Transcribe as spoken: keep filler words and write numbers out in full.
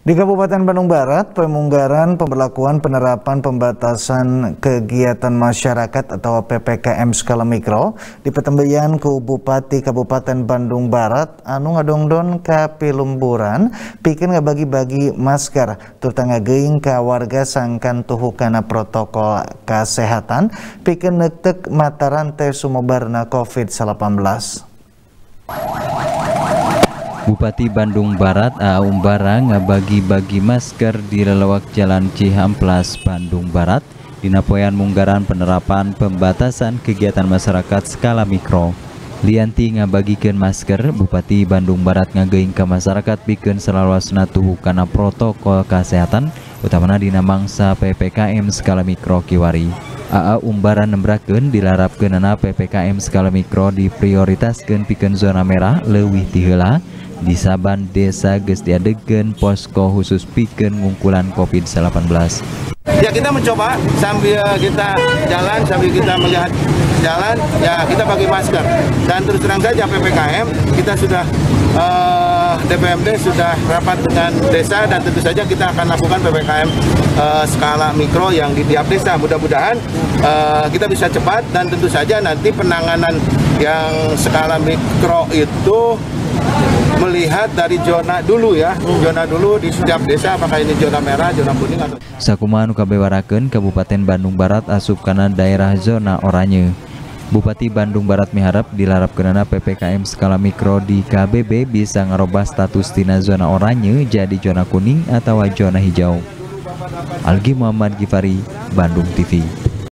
Di Kabupaten Bandung Barat, pemunggaran pemberlakuan penerapan pembatasan kegiatan masyarakat atau P P K M skala mikro di Petembayan ku Bupati Kabupaten Bandung Barat anu ngadongdon ka pilumburan pikeun ngabagi-bagi masker terutama ngageuing ka warga sangkan tuhu kana protokol kesehatan pikeun neuteuk mata rantai sumebarna COVID delapan belas. Bupati Bandung Barat A A Umbara ngabagi-bagi masker di lelewak Jalan Cihamplas, Bandung Barat dina poean munggaran penerapan pembatasan kegiatan masyarakat skala mikro. Lianti ngabagikeun masker, Bupati Bandung Barat ngageuing ka masyarakat pikeun salawasna tuhu kana protokol kesehatan utamana dina mangsa P P K M skala mikro kiwari. A A Umbara nembrakeun dilarapkeunana P P K M skala mikro diprioritaskeun pikeun zona merah leuwih ti heula. Di saban desa geus diadegeun posko khusus pikeun ngungkulan COVID delapan belas. Ya kita mencoba sambil kita jalan, sambil kita melihat jalan, ya kita pakai masker. Dan terus terang saja P P K M kita sudah uh, D P M D sudah rapat dengan desa dan tentu saja kita akan lakukan P P K M uh, skala mikro yang di tiap desa. Mudah-mudahan uh, kita bisa cepat dan tentu saja nanti penanganan yang skala mikro itu melihat dari zona dulu ya, zona dulu di setiap desa, apakah ini zona merah, zona kuning atau sakumaha anu kabewarakeun Kabupaten Bandung Barat asup kana daerah zona oranye. Bupati Bandung Barat miharap dilarapkeunana P P K M skala mikro di K B B bisa ngarobah status tina zona oranye jadi zona kuning atau zona hijau. Algi Muhammad Gifari, Bandung T V.